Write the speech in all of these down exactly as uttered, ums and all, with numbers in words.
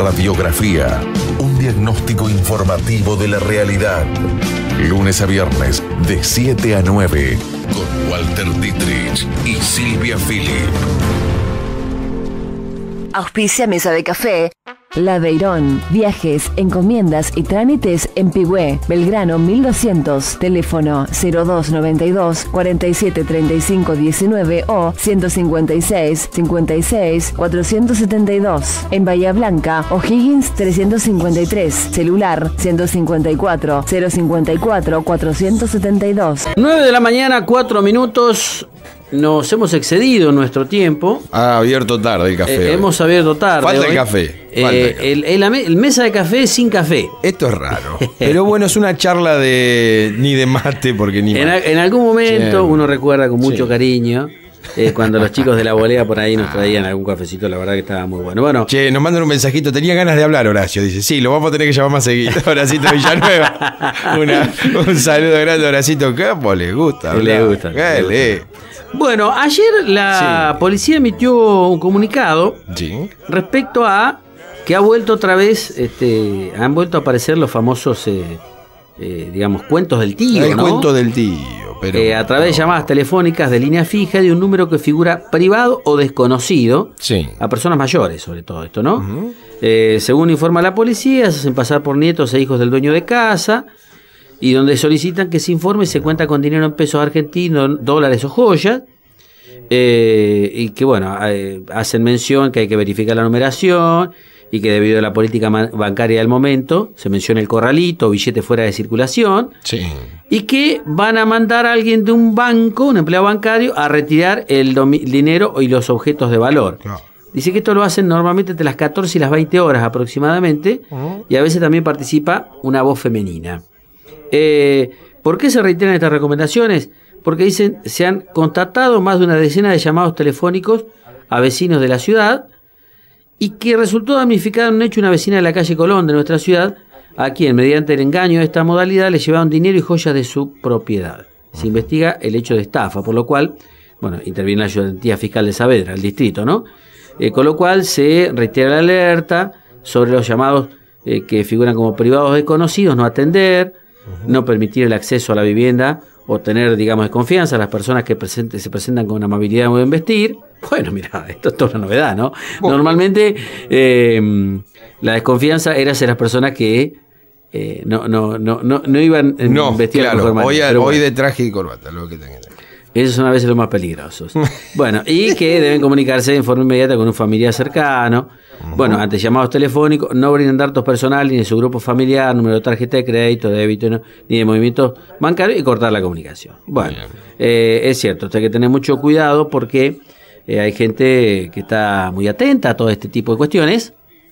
Radiografía, un diagnóstico informativo de la realidad. Lunes a viernes, de siete a nueve, con Walter Dietrich y Silvia Philip. Auspicia Mesa de Café. Laveirón, viajes, encomiendas y trámites en Pigüé, Belgrano mil doscientos, teléfono cero dos noventa y dos, cuarenta y siete treinta y cinco diecinueve o ciento cincuenta y seis, cincuenta y seis, cuatrocientos setenta y dos. En Bahía Blanca, O'Higgins trescientos cincuenta y tres, celular ciento cincuenta y cuatro, cero cincuenta y cuatro, cuatrocientos setenta y dos. nueve de la mañana, cuatro minutos. Nos hemos excedido en nuestro tiempo. Ha abierto tarde el café. Eh, hemos abierto tarde. Falta hoy. el café. Eh, Falta el, café. El, el, el mesa de café sin café. Esto es raro. Pero bueno, es una charla de ni de mate, porque ni En, mate. en algún momento Sí. uno recuerda con mucho Sí. cariño eh, cuando los chicos de la bolea por ahí nos traían algún cafecito. La verdad que estaba muy bueno. Bueno, Che, nos mandan un mensajito. Tenía ganas de hablar, Horacio. Dice, sí, lo vamos a tener que llamar más seguido. Horacito Villanueva. Una, un saludo grande a Horacito Campo. Le gusta hablar. Le gusta, ¿Qué le le? bueno, ayer la Sí. policía emitió un comunicado Sí. respecto a que ha vuelto otra vez, este, han vuelto a aparecer los famosos, eh, eh, digamos, cuentos del tío, El ¿no? cuento del tío. Pero, Eh, a través de llamadas telefónicas de línea fija de un número que figura privado o desconocido Sí. a personas mayores, sobre todo esto, ¿no? Ujú. Eh, según informa la policía, se hacen pasar por nietos e hijos del dueño de casa y donde solicitan que se informe si se cuenta con dinero en pesos argentinos, dólares o joyas. Eh, y que bueno, eh, hacen mención que hay que verificar la numeración y que debido a la política ma- bancaria del momento se menciona el corralito, billete fuera de circulación, Sí. y que van a mandar a alguien de un banco, un empleado bancario, a retirar el domi- dinero y los objetos de valor. Claro. Dice que esto lo hacen normalmente entre las catorce y las veinte horas aproximadamente, Ujú. y a veces también participa una voz femenina. Eh, ¿Por qué se reiteran estas recomendaciones? Porque dicen, se han constatado más de una decena de llamados telefónicos a vecinos de la ciudad y que resultó damnificada en un hecho una vecina de la calle Colón de nuestra ciudad, a quien mediante el engaño de esta modalidad le llevaron dinero y joyas de su propiedad. Se investiga el hecho de estafa, por lo cual, bueno, interviene la ayudantía fiscal de Saavedra, el distrito, ¿no? Eh, con lo cual se reitera la alerta sobre los llamados eh, que figuran como privados desconocidos, no atender, no permitir el acceso a la vivienda o tener, digamos, desconfianza a las personas que presente, se presentan con amabilidad o investir. Bueno, mira, esto es toda una novedad, ¿no? Bueno. Normalmente eh, la desconfianza era hacia las personas que eh, no, no, no, no, no iban a No, investir claro. mejor manera. Hoy, Pero hoy bueno, de traje y corbata, lo que tengan. esos son a veces los más peligrosos. Bueno, y que deben comunicarse de forma inmediata con un familiar cercano. Bueno, ante llamados telefónicos, no brinden datos personales ni de su grupo familiar, número de tarjeta de crédito, de débito, no, ni de movimientos bancarios y cortar la comunicación. Bueno, Bien. eh, es cierto, hay que tener mucho cuidado porque eh, hay gente que está muy atenta a todo este tipo de cuestiones.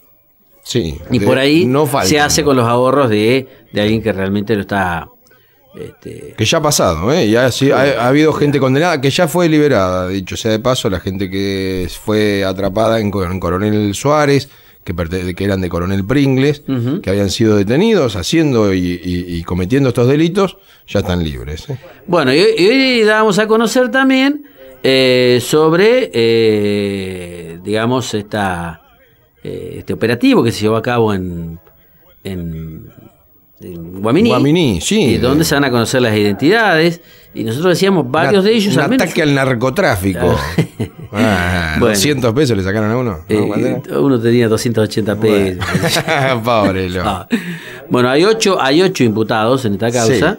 Sí. Y de- por ahí no faltan. se hace con los ahorros de, de alguien que realmente lo está... Este, Que ya ha pasado, ¿eh? Ya sí, ha, ha habido gente condenada que ya fue liberada. Dicho sea de paso, la gente que fue atrapada en, en Coronel Suárez, que, perte- que eran de Coronel Pringles, Ujú. que habían sido detenidos haciendo y, y- y cometiendo estos delitos, ya están libres. ¿eh? Bueno, y, y hoy dábamos a conocer también eh, sobre, eh, digamos, esta, eh, este operativo que se llevó a cabo en, en, en Guaminí. Guaminí, sí. Y donde se van a conocer las identidades. Y nosotros decíamos, varios Una- de ellos Un al menos... ataque al narcotráfico. Ah, Bueno. doscientos pesos le sacaron a uno. eh, ¿no, Bandera? uno tenía doscientos ochenta pesos. Pobre loco. Ah. Bueno, hay ocho, hay ocho imputados en esta causa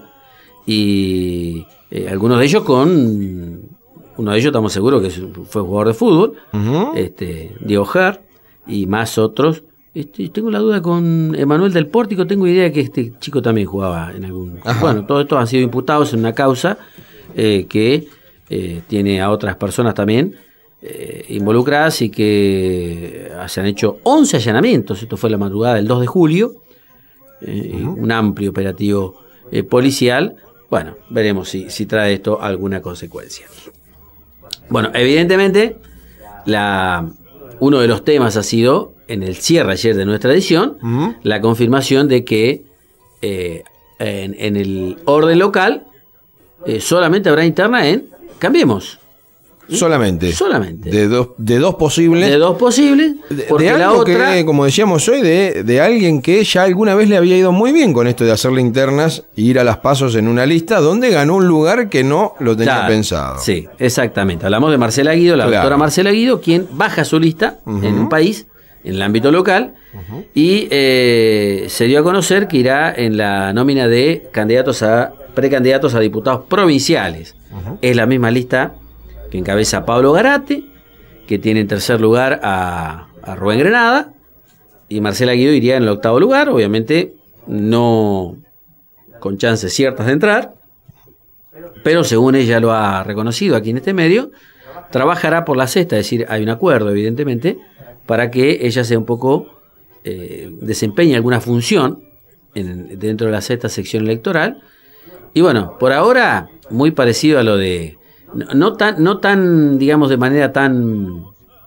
y eh, algunos de ellos con... Uno de ellos estamos seguros que es- fue jugador de fútbol, Ujú. este, Diego Ger, y más otros. Este, tengo la duda con Emanuel del Pórtico, tengo idea que este chico también jugaba en algún... Ajá. Bueno, todos estos han sido imputados en una causa eh, que eh, tiene a otras personas también eh, involucradas y que se han hecho once allanamientos. Esto fue la madrugada del dos de julio, eh, un amplio operativo eh, policial. Bueno, veremos si, si trae esto alguna consecuencia. Bueno, evidentemente, la, uno de los temas ha sido, en el cierre ayer de nuestra edición, Ujú. la confirmación de que eh, en, en el orden local eh, solamente habrá interna en Cambiemos. Solamente. Solamente. De dos, de dos posibles. De dos posibles. Porque de, de la algo otra. que, como decíamos hoy, de, de alguien que ya alguna vez le había ido muy bien con esto de hacerle internas e ir a las pasos en una lista donde ganó un lugar que no lo tenía Claro, pensado. Sí, exactamente. Hablamos de Marcela Guido, la Claro. doctora Marcela Guido, quien baja su lista Ujú. en un país, en el ámbito local, uh-huh. y eh, se dio a conocer que irá en la nómina de candidatos a precandidatos a diputados provinciales. Uh-huh. Es la misma lista que encabeza Pablo Garate, que tiene en tercer lugar a, a Rubén Grenada, y Marcela Guido iría en el octavo lugar, obviamente no con chances ciertas de entrar, pero según ella lo ha reconocido aquí en este medio, trabajará por la sexta, es decir, hay un acuerdo evidentemente, para que ella sea un poco, eh, desempeñe alguna función en, dentro de la sexta sección electoral. Y bueno, por ahora, muy parecido a lo de, no, no tan, no tan, digamos, de manera tan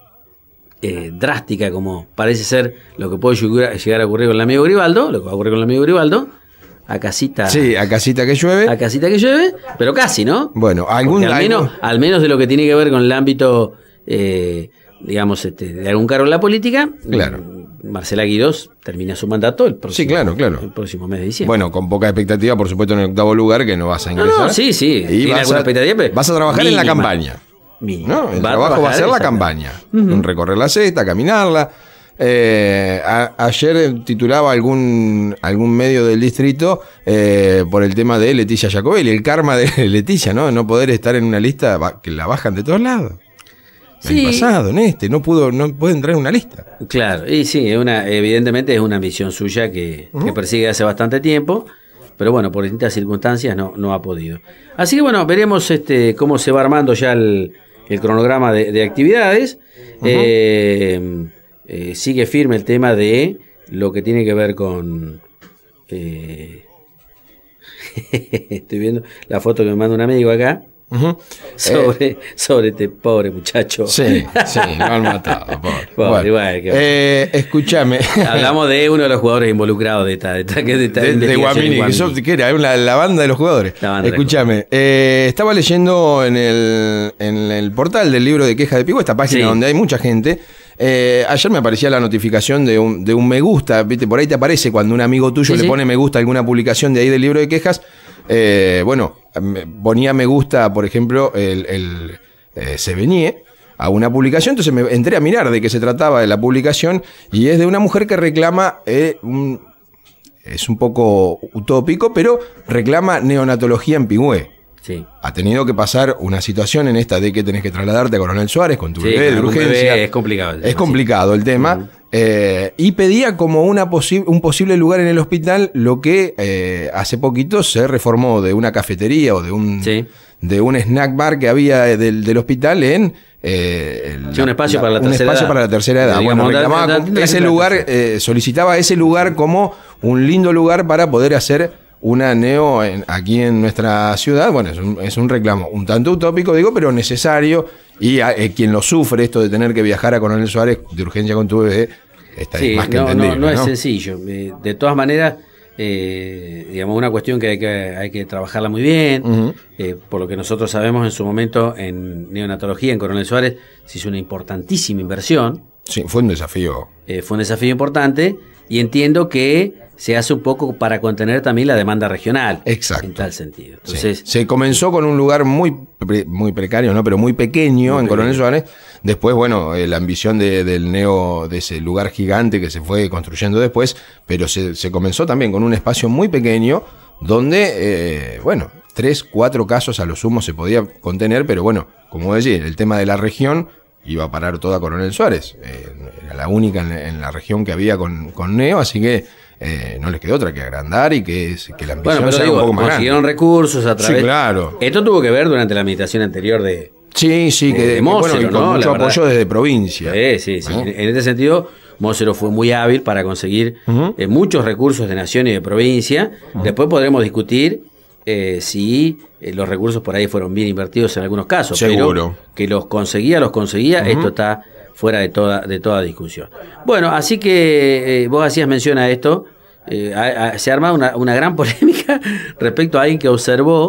eh, drástica como parece ser lo que puede llegar a ocurrir con el amigo Gribaldo, lo que va a ocurrir con el amigo Gribaldo, a casita. Sí, a casita que llueve. A casita que llueve, pero casi, ¿no? Bueno, algún, al, menos, algún... al menos de lo que tiene que ver con el ámbito... Eh, digamos, este, de algún cargo en la política, claro. Marcela Guidos termina su mandato el próximo, sí, claro, claro. el próximo mes de diciembre. Bueno, con poca expectativa, por supuesto, en el octavo lugar, que no vas a ingresar. No, no, sí, sí. Y vas a, vas a trabajar mínima, en la campaña. Mínima. ¿No? El va trabajo va a ser la campaña. Uh-huh. Recorrer la sexta, caminarla. Eh, a, ayer titulaba algún algún medio del distrito eh, por el tema de Leticia Jacobelli, el karma de Leticia, ¿no? No poder estar en una lista que la bajan de todos lados. El sí. pasado, en este, no pudo, no puede entrar en una lista. Claro, y sí, es una, evidentemente es una ambición suya que, uh-huh. que persigue hace bastante tiempo, pero bueno, por distintas circunstancias no, no ha podido. Así que bueno, veremos este cómo se va armando ya el, el cronograma de, de actividades. Uh-huh. eh, eh, sigue firme el tema de lo que tiene que ver con... Eh, estoy viendo la foto que me manda un amigo acá. Uh-huh. Sobre, eh, sobre este pobre muchacho. Sí, sí, lo han matado. Pobre. Pobre, bueno, igual, que... eh, escúchame. Hablamos de uno de los jugadores involucrados de esta, de esta, de esta de, de Guamini, que, eso, que era la, la banda de los jugadores. Escúchame, eh, estaba leyendo en el, en el portal del libro de quejas de Pigüé, esta página sí. donde hay mucha gente. Eh, ayer me aparecía la notificación de un, de un me gusta, ¿viste? Por ahí te aparece cuando un amigo tuyo sí, le sí. pone me gusta a alguna publicación de ahí del libro de quejas. Eh, bueno, ponía me gusta, por ejemplo, el, el eh, Sevigné a una publicación, entonces me entré a mirar de qué se trataba de la publicación y es de una mujer que reclama, eh, un, es un poco utópico, pero reclama neonatología en Pigüé. Sí. Ha tenido que pasar una situación en esta de que tenés que trasladarte a Coronel Suárez con tu sí, bebé de urgencia. Bebé es complicado. El tema, es complicado sí. el tema. Uh-huh. Eh, y pedía como una posi- un posible lugar en el hospital lo que eh, hace poquito se reformó de una cafetería o de un, sí. de un snack bar que había del, del hospital en... Eh, sí, la, un espacio, la, para, la un espacio edad. para la tercera edad. Bueno, reclamaba da, da, da, ese lugar, eh, solicitaba ese lugar como un lindo lugar para poder hacer una neo en, aquí en nuestra ciudad. Bueno, es un, es un reclamo un tanto utópico, digo, pero necesario. Y a, eh, quien lo sufre, esto de tener que viajar a Coronel Suárez de urgencia con tu bebé, está sí, más que no, entendible. No, no, ¿no? es sencillo. Eh, de todas maneras, eh, digamos, una cuestión que hay que, hay que trabajarla muy bien. Uh-huh. Eh, por lo que nosotros sabemos, en su momento, en neonatología, en Coronel Suárez, se hizo una importantísima inversión. Sí, fue un desafío. Eh, fue un desafío importante y entiendo que se hace un poco para contener también la demanda regional. Exacto. En tal sentido. Entonces, sí. Se comenzó con un lugar muy pre, muy precario, ¿no? Pero muy pequeño muy en pequeño. Coronel Suárez. Después, bueno, eh, la ambición de, del neo, de ese lugar gigante que se fue construyendo después, pero se, se comenzó también con un espacio muy pequeño donde, eh, bueno, tres, cuatro casos a lo sumo se podía contener, pero bueno, como decía, el tema de la región iba a parar toda Coronel Suárez. Eh, era la única en, en la región que había con, con neo, así que Eh, no les quedó otra que agrandar y que, que la ambición bueno, pero sea digo, un poco más consiguieron grande. recursos a través. Sí, claro. Esto tuvo que ver durante la administración anterior de. Sí, sí, que, de, de Mócero, bueno, y con ¿no? mucho apoyo desde provincia. Sí, sí, sí. ¿Eh? En este sentido, Mócero fue muy hábil para conseguir uh-huh. eh, muchos recursos de nación y de provincia. Uh-huh. Después podremos discutir eh, si eh, los recursos por ahí fueron bien invertidos en algunos casos. Seguro. Pero que los conseguía, los conseguía, uh-huh. esto está fuera de toda, de toda discusión. Bueno, así que eh, vos hacías mención a esto. Eh, a, a, se ha armado una, una gran polémica respecto a alguien que observó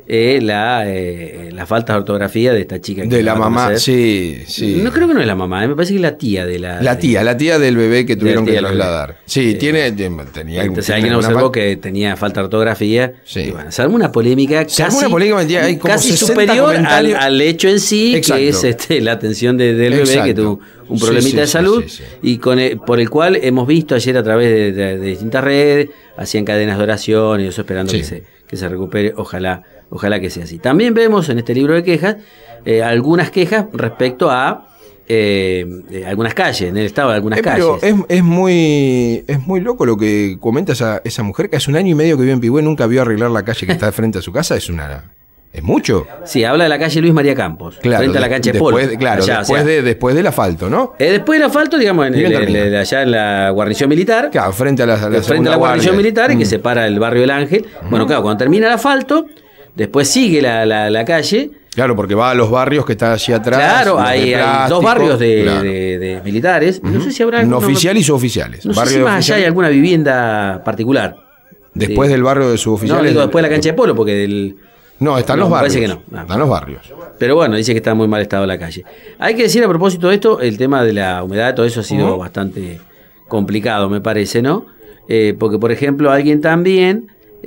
eh, la, eh, la falta de ortografía de esta chica. Que de la mamá, sí, sí. No creo que no es la mamá, eh, me parece que es la tía de la... La tía, de, la tía del bebé que tuvieron que trasladar. Sí, eh, tiene, tenía... Entonces alguien observó que tenía falta de ortografía. Sí. Y bueno, se armó una polémica se casi, una polémica, hay como casi superior al, al hecho en sí, exacto, que es este, la atención de, del bebé, exacto, que tuvo un problemita sí, sí, de salud, sí, sí, sí. y con el, por el cual hemos visto ayer a través de, de, de distintas redes, hacían cadenas de oración y eso esperando sí. que, se, que se recupere, ojalá, ojalá que sea así. También vemos en este libro de quejas eh, algunas quejas respecto a eh, eh, algunas calles, en el estado de algunas eh, pero calles. Es, es muy es muy loco lo que comenta esa, esa mujer que hace un año y medio que vive en Pigüé, nunca vio arreglar la calle que está frente a su casa, es una... ¿Es mucho? Sí, habla de la calle Luis María Campos, claro, frente a la cancha de polo. Claro, allá, después, o sea, de, después del asfalto, ¿no? Eh, después del asfalto, digamos, en el, el, el, allá en la guarnición militar. Claro, frente a la, a la, frente a la guarnición militar, mm. que separa el barrio del Ángel. Mm. Bueno, claro, cuando termina el asfalto, después sigue la, la, la calle. Claro, porque va a los barrios que están allí atrás. Claro, hay, hay dos barrios de, claro. de, de militares. Uh-huh. No sé si habrá alguno, no oficiales o oficiales. No sé si más allá hay alguna vivienda particular. Después sí. del barrio de suboficiales. No, digo después de la cancha de polo, porque del... No, están no, los barrios. Parece que no. no. Están los barrios. Pero bueno, dice que está en muy mal estado la calle. Hay que decir a propósito de esto, el tema de la humedad, todo eso ha sido uh-huh. bastante complicado, me parece, ¿no? Eh, porque, por ejemplo, alguien también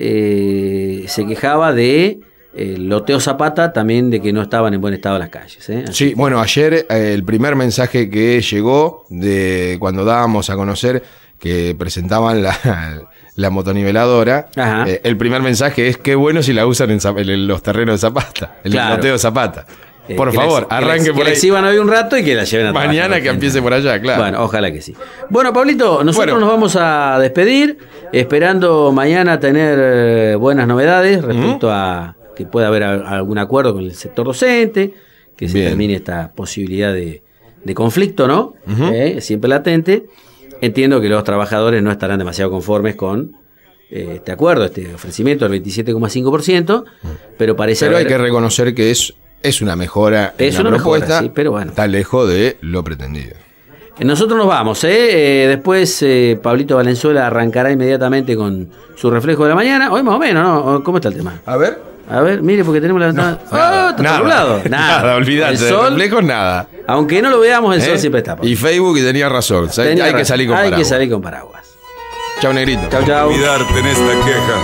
eh, se quejaba de el loteo Zapata, también de que no estaban en buen estado las calles. ¿eh? Sí, bueno, ayer eh, el primer mensaje que llegó de cuando dábamos a conocer que presentaban la... la motoniveladora, eh, el primer mensaje es qué bueno si la usan en, en los terrenos de Zapata, el claro. loteo Zapata. Eh, por favor, les, arranque les, por que ahí. Que les hoy un rato y que la lleven a mañana trabajar, que empiece por allá, claro. Bueno, ojalá que sí. Bueno, Pablito, nosotros bueno. nos vamos a despedir, esperando mañana tener buenas novedades respecto uh-huh. a que pueda haber algún acuerdo con el sector docente, que se Bien. termine esta posibilidad de, de conflicto, ¿no? Uh-huh. Eh, siempre latente. Entiendo que los trabajadores no estarán demasiado conformes con eh, este acuerdo, este ofrecimiento del veintisiete coma cinco por ciento, pero parece Pero haber... hay que reconocer que es, es una mejora es en una la propuesta, mejora, sí, pero bueno. Está lejos de lo pretendido. Nosotros nos vamos, ¿eh? eh después eh, Pablito Valenzuela arrancará inmediatamente con su reflejo de la mañana, hoy más o menos, ¿no? ¿Cómo está el tema? A ver... A ver, mire, porque tenemos la ventana. No, nada, ¡Oh, está nada, nublado! Nada, nada, olvídate. El sol, reflejos, nada. Aunque no lo veamos, el ¿Eh? sol siempre está. Y Facebook, y tenía razón. Tenía hay razón. que salir con hay paraguas. Hay que salir con paraguas. Chau, negrito. Chau, chau. Olvidarte en esta queja.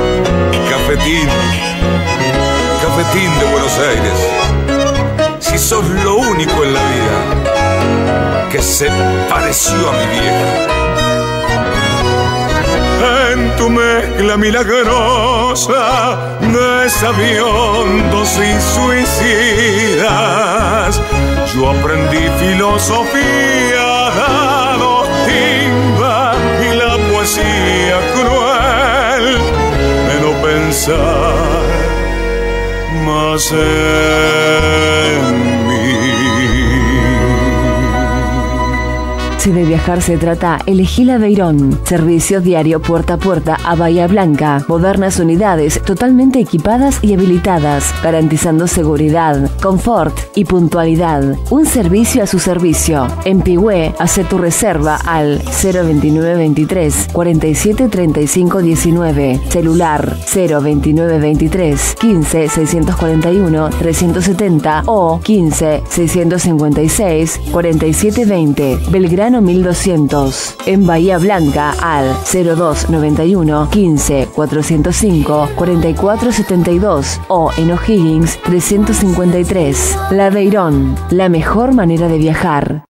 Cafetín. Cafetín de Buenos Aires. Si sos lo único en la vida que se pareció a mi vieja. En tu mezcla milagrosa de sabiondos y suicidas, yo aprendí filosofía, dado timba y la poesía cruel de no pensar más en mí. Si de viajar se trata, elegí la Beirón. Servicio diario puerta a puerta a Bahía Blanca. Modernas unidades totalmente equipadas y habilitadas, garantizando seguridad, confort y puntualidad. Un servicio a su servicio. En Pigüé, hace tu reserva al cero veintinueve veintitrés cuarenta y siete treinta y cinco diecinueve. Celular cero veintinueve veintitrés quince seiscientos cuarenta y uno trescientos setenta o quince seiscientos cincuenta y seis cuarenta y siete veinte. Belgrano mil doscientos. En Bahía Blanca al cero dos noventa y uno quince cuatrocientos cinco cuarenta y cuatro setenta y dos o en O'Higgins trescientos cincuenta y tres. La Beirón, la mejor manera de viajar.